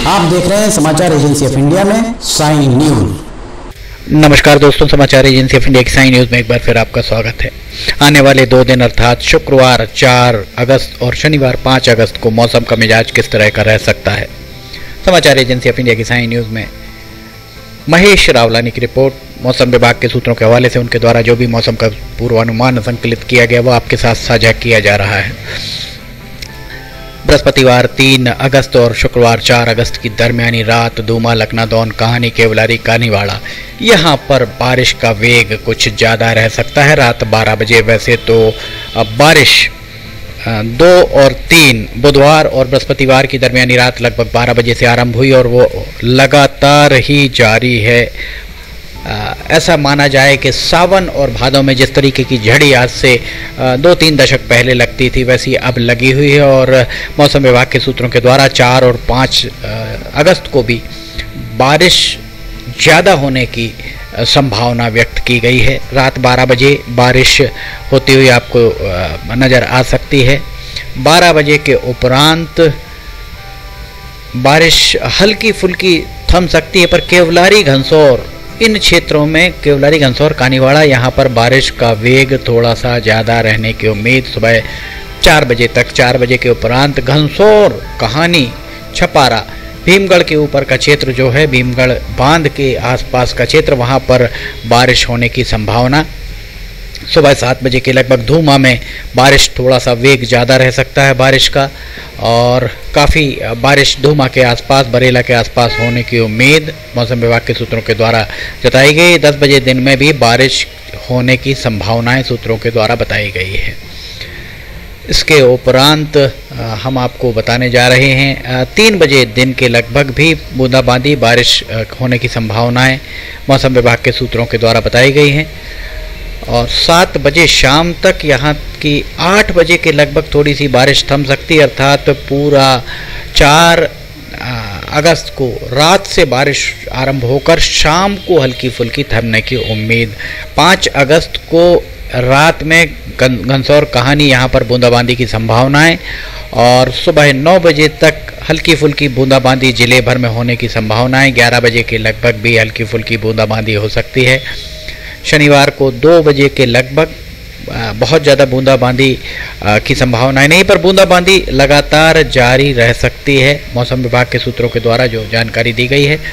आप देख रहे हैं समाचार एजेंसी ऑफ इंडिया में साइन न्यूज। नमस्कार दोस्तों, समाचार एजेंसी ऑफ इंडिया की साइन न्यूज में एक बार फिर आपका स्वागत है। आने वाले 2 दिन अर्थात शुक्रवार 4 अगस्त और शनिवार 5 अगस्त को मौसम का मिजाज किस तरह का रह सकता है। समाचार एजेंसी ऑफ इंडिया की साइन न्यूज में महेश रावलानी की रिपोर्ट, मौसम विभाग के सूत्रों के हवाले से उनके द्वारा जो भी मौसम का पूर्वानुमान संकलित किया गया वो आपके साथ साझा किया जा रहा है। बृहस्पतिवार 3 अगस्त और शुक्रवार 4 अगस्त की दरमियानी रात दूमा, लखनादौन, कहानी, केवलारी, कानीवाड़ा यहाँ पर बारिश का वेग कुछ ज़्यादा रह सकता है। रात 12 बजे वैसे तो बारिश 2 और 3 बुधवार और बृहस्पतिवार की दरमियानी रात लगभग 12 बजे से आरंभ हुई और वो लगातार ही जारी है। ऐसा माना जाए कि सावन और भादों में जिस तरीके की झड़ी आज से 2-3 दशक पहले लगती थी वैसी अब लगी हुई है और मौसम विभाग के सूत्रों के द्वारा 4 और 5 अगस्त को भी बारिश ज़्यादा होने की संभावना व्यक्त की गई है। रात 12 बजे बारिश होती हुई आपको नज़र आ सकती है। 12 बजे के उपरांत बारिश हल्की फुल्की थम सकती है, पर केवलारी, घनसौर इन क्षेत्रों में, केवलारी, घनसौर, कानीवाड़ा यहाँ पर बारिश का वेग थोड़ा सा ज़्यादा रहने की उम्मीद सुबह 4 बजे तक। 4 बजे के उपरांत घनसौर, कहानी, छपारा, भीमगढ़ के ऊपर का क्षेत्र जो है, भीमगढ़ बांध के आसपास का क्षेत्र, वहाँ पर बारिश होने की संभावना। सुबह 7 बजे के लगभग धूमा में बारिश, थोड़ा सा वेग ज़्यादा रह सकता है बारिश का और काफ़ी बारिश धूमा के आसपास, बरेला के आसपास होने की उम्मीद मौसम विभाग के सूत्रों के द्वारा जताई गई। 10 बजे दिन में भी बारिश होने की संभावनाएं सूत्रों के द्वारा बताई गई है। इसके उपरांत हम आपको बताने जा रहे हैं 3 बजे दिन के लगभग भी बूंदाबांदी बारिश होने की संभावनाएं मौसम विभाग के सूत्रों के द्वारा बताई गई हैं और 7 बजे शाम तक, यहाँ की 8 बजे के लगभग थोड़ी सी बारिश थम सकती है, अर्थात पूरा 4 अगस्त को रात से बारिश आरंभ होकर शाम को हल्की फुल्की थमने की उम्मीद। 5 अगस्त को रात में घनसौर, कहानी यहाँ पर बूंदाबांदी की संभावनाएं और सुबह 9 बजे तक हल्की फुल्की बूंदाबांदी जिले भर में होने की संभावनाएं। 11 बजे के लगभग भी हल्की फुल्की बूंदाबांदी हो सकती है। शनिवार को 2 बजे के लगभग बहुत ज़्यादा बूंदाबांदी की संभावनाएं नहीं, पर बूंदाबांदी लगातार जारी रह सकती है मौसम विभाग के सूत्रों के द्वारा जो जानकारी दी गई है।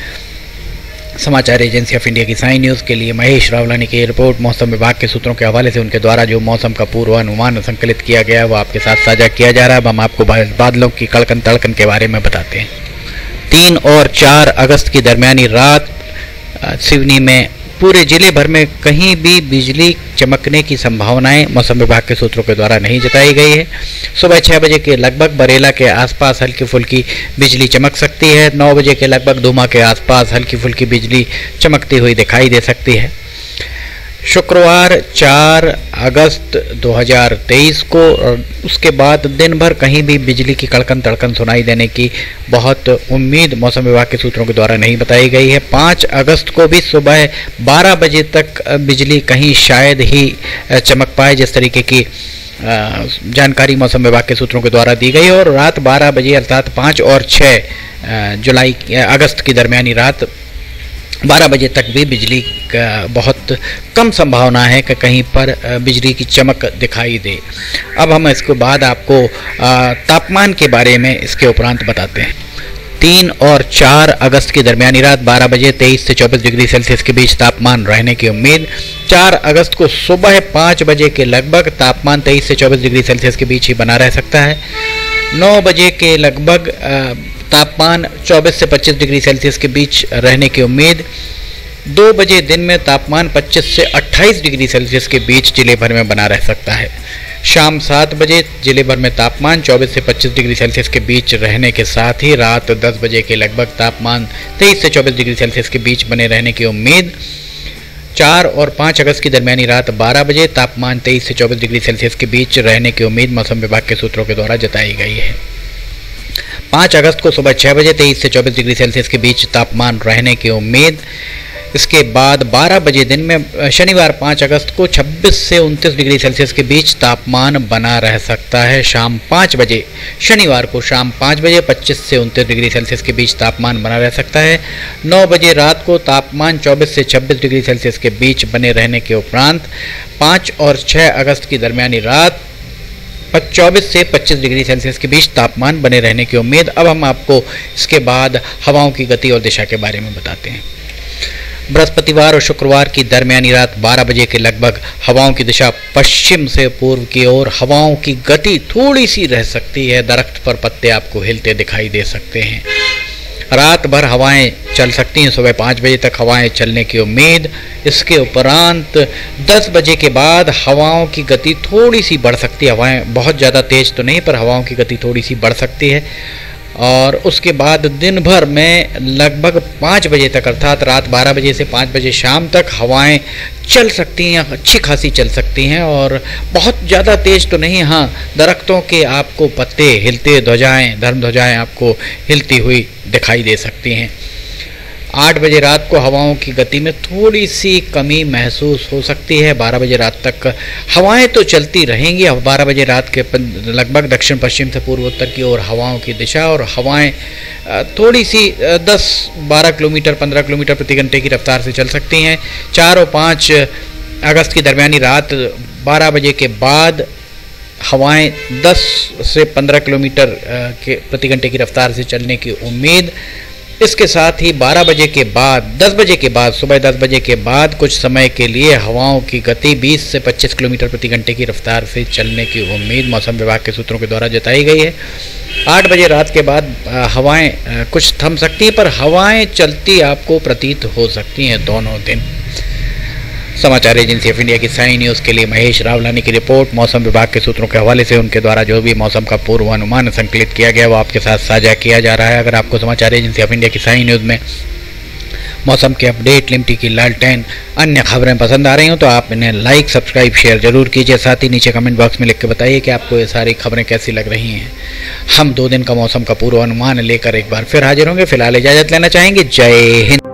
समाचार एजेंसी ऑफ इंडिया की साइन न्यूज़ के लिए महेश रावलानी की रिपोर्ट, मौसम विभाग के सूत्रों के हवाले से उनके द्वारा जो मौसम का पूर्वानुमान संकलित किया गया वो आपके साथ साझा किया जा रहा है। अब हम आपको बादलों की कड़कन तड़कन के बारे में बताते हैं। 3 और 4 अगस्त की दरमियानी रात सिवनी में पूरे जिले भर में कहीं भी बिजली चमकने की संभावनाएं मौसम विभाग के सूत्रों के द्वारा नहीं जताई गई है। सुबह 6 बजे के लगभग बरेला के आसपास हल्की फुल्की बिजली चमक सकती है। 9 बजे के लगभग धूमा के आसपास हल्की फुल्की बिजली चमकती हुई दिखाई दे सकती है। शुक्रवार 4 अगस्त 2023 को उसके बाद दिन भर कहीं भी बिजली की कड़कन तड़कन सुनाई देने की बहुत उम्मीद मौसम विभाग के सूत्रों के द्वारा नहीं बताई गई है। 5 अगस्त को भी सुबह 12 बजे तक बिजली कहीं शायद ही चमक पाए, जिस तरीके की जानकारी मौसम विभाग के सूत्रों के द्वारा दी गई है। और रात 12 बजे अर्थात 5 और 6 अगस्त की दरमियानी रात 12 बजे तक भी बिजली का बहुत कम संभावना है कि कहीं पर बिजली की चमक दिखाई दे। अब हम इसके बाद आपको तापमान के बारे में इसके उपरांत बताते हैं। 3 और 4 अगस्त की दरमियानी रात 12 बजे 23 से 24 डिग्री सेल्सियस के बीच तापमान रहने की उम्मीद। 4 अगस्त को सुबह 5 बजे के लगभग तापमान 23 से 24 डिग्री सेल्सियस के बीच ही बना रह सकता है। 9 बजे के लगभग तापमान 24 से 25 डिग्री सेल्सियस के बीच रहने की उम्मीद। 2 बजे दिन में तापमान 25 से 28 डिग्री सेल्सियस के बीच जिले भर में बना रह सकता है। शाम 7 बजे जिले भर में तापमान 24 से 25 डिग्री सेल्सियस के बीच रहने के साथ ही रात 10 बजे के लगभग तापमान 23 से 24 डिग्री सेल्सियस के बीच बने रहने की उम्मीद। 4 और 5 अगस्त की दरमियानी रात 12 बजे तापमान 23 से 24 डिग्री सेल्सियस के बीच रहने की उम्मीद मौसम विभाग के सूत्रों के द्वारा जताई गई है। 5 अगस्त को सुबह 6 बजे 23 से 24 डिग्री सेल्सियस के बीच तापमान रहने की उम्मीद। इसके बाद 12 बजे दिन में शनिवार 5 अगस्त को 26 से 29 डिग्री सेल्सियस के बीच तापमान बना रह सकता है। शाम 5 बजे शनिवार को शाम 5 बजे 25 से 29 डिग्री सेल्सियस के बीच तापमान बना रह सकता है। 9 बजे रात को तापमान 24 से 26 डिग्री सेल्सियस के बीच बने रहने के उपरांत 5 और 6 अगस्त की दरमियानी रात 24 से 25 डिग्री सेल्सियस के बीच तापमान बने रहने की उम्मीद। अब हम आपको इसके बाद हवाओं की गति और दिशा के बारे में बताते हैं। बृहस्पतिवार और शुक्रवार की दरमियानी रात 12 बजे के लगभग हवाओं की दिशा पश्चिम से पूर्व की ओर। हवाओं की गति थोड़ी सी रह सकती है, दरख्त पर पत्ते आपको हिलते दिखाई दे सकते हैं। रात भर हवाएं चल सकती हैं, सुबह 5 बजे तक हवाएं चलने की उम्मीद। इसके उपरांत 10 बजे के बाद हवाओं की गति थोड़ी सी बढ़ सकती है। हवाएं बहुत ज़्यादा तेज़ तो नहीं, पर हवाओं की गति थोड़ी सी बढ़ सकती है। और उसके बाद दिन भर में लगभग 5 बजे तक, अर्थात रात 12 बजे से 5 बजे शाम तक हवाएं चल सकती हैं, अच्छी खासी चल सकती हैं और बहुत ज़्यादा तेज़ तो नहीं। हाँ, दरख्तों के आपको पत्ते हिलते, ध्वजाएं, धर्म ध्वजाएं आपको हिलती हुई दिखाई दे सकती हैं। 8 बजे रात को हवाओं की गति में थोड़ी सी कमी महसूस हो सकती है। 12 बजे रात तक हवाएं तो चलती रहेंगी। 12 बजे रात के लगभग दक्षिण पश्चिम से पूर्व उत्तर की ओर हवाओं की दिशा, और हवाएं थोड़ी सी 10-12 किलोमीटर 15 किलोमीटर प्रति घंटे की रफ्तार से चल सकती हैं। 4 और 5 अगस्त की दरमियानी रात 12 बजे के बाद हवाएं 10 से 15 किलोमीटर के प्रति घंटे की रफ्तार से चलने की उम्मीद। इसके साथ ही 12 बजे के बाद 10 बजे के बाद सुबह 10 बजे के बाद कुछ समय के लिए हवाओं की गति 20 से 25 किलोमीटर प्रति घंटे की रफ्तार से चलने की उम्मीद मौसम विभाग के सूत्रों के द्वारा जताई गई है। 8 बजे रात के बाद हवाएं कुछ थम सकती हैं, पर हवाएं चलती आपको प्रतीत हो सकती हैं दोनों दिन। समाचार एजेंसी ऑफ इंडिया की साइन न्यूज़ के लिए महेश रावलानी की रिपोर्ट। मौसम विभाग के सूत्रों के हवाले से उनके द्वारा जो भी मौसम का पूर्वानुमान संकलित किया गया वो आपके साथ साझा किया जा रहा है। अगर आपको समाचार एजेंसी ऑफ इंडिया की साइन न्यूज़ में मौसम के अपडेट, लिमटी की लालटेन, अन्य खबरें पसंद आ रही हों तो आप इन्हें लाइक, सब्सक्राइब, शेयर जरूर कीजिए। साथ ही नीचे कमेंट बॉक्स में लिख के बताइए कि आपको ये सारी खबरें कैसी लग रही हैं। हम 2 दिन का मौसम का पूर्वानुमान लेकर एक बार फिर हाजिर होंगे। फिलहाल इजाज़त लेना चाहेंगे। जय हिंद।